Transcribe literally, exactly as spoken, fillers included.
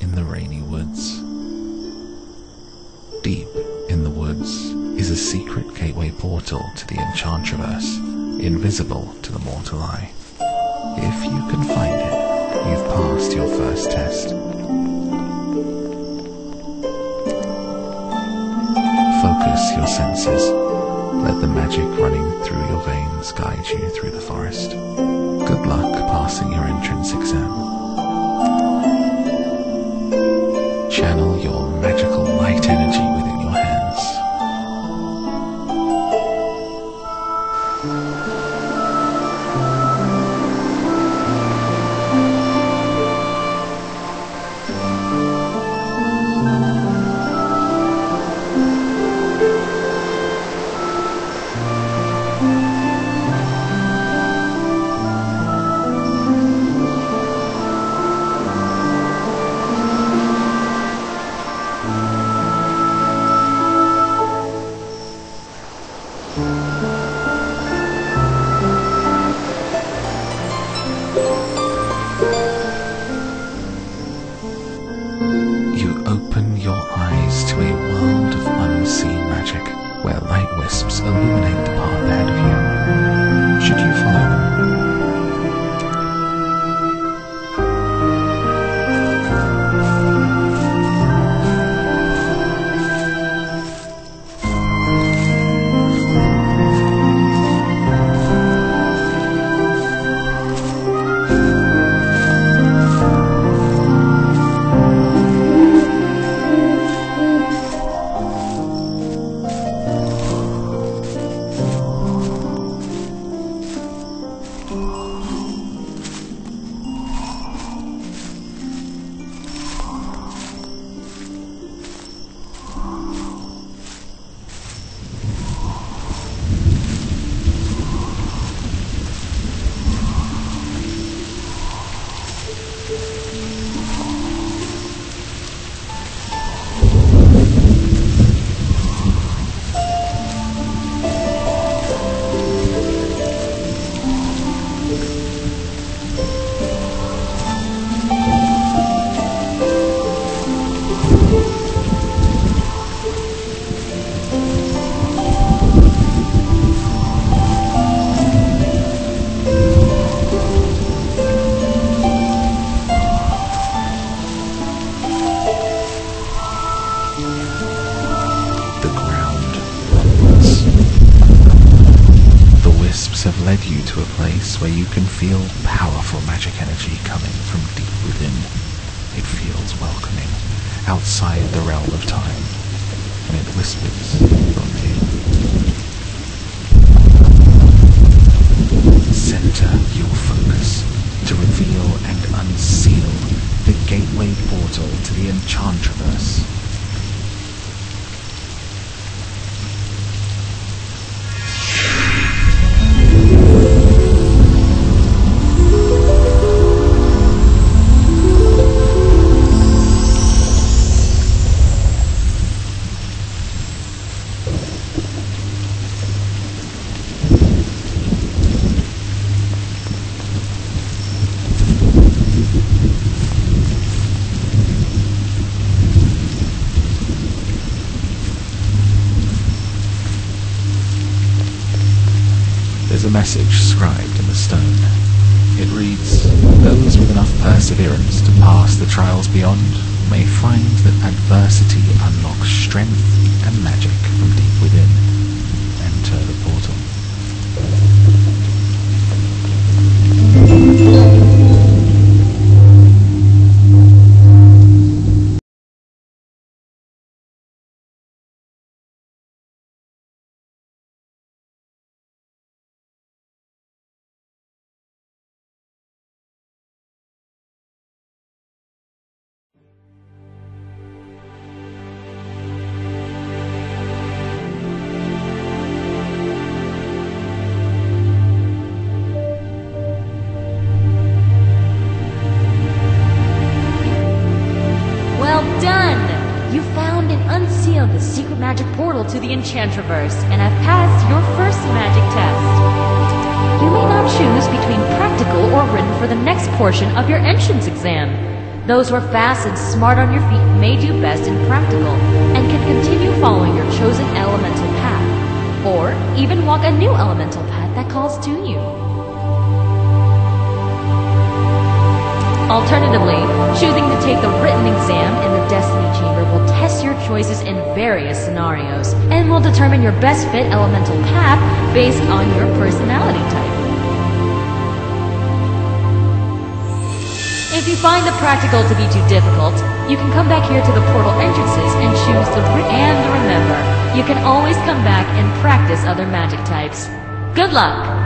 in the rainy woods. Deep in the woods is a secret gateway portal to the Enchantraverse, invisible to the mortal eye. If you can find it, you've passed your first test. Focus your senses. Let the magic running through your veins guide you through the forest. Good luck passing your entrance exam. Channel your magical light energy within your hands. You open your eyes to a world of unseen magic, where light wisps illuminate the path ahead of you. Should you follow them? Have led you to a place where you can feel powerful magic energy coming from deep within. It feels welcoming, outside the realm of time, and it whispers your name. Center your focus to reveal and unseal the gateway portal to the Enchantraverse. There's a message scribed in the stone. It reads, "Those with enough perseverance to pass the trials beyond may find that adversity unlocks strength and magic from deep within. Enter the portal." unsealed the secret magic portal to the Enchantraverse and have passed your first magic test. You may now choose between practical or written for the next portion of your entrance exam. Those who are fast and smart on your feet may do best in practical, and can continue following your chosen elemental path, or even walk a new elemental path that calls to you. Alternatively, choosing to take the written exam in the Destiny Chamber will test your choices in various scenarios, and will determine your best fit elemental path based on your personality type. If you find the practical to be too difficult, you can come back here to the portal entrances and choose the written. And remember, you can always come back and practice other magic types. Good luck!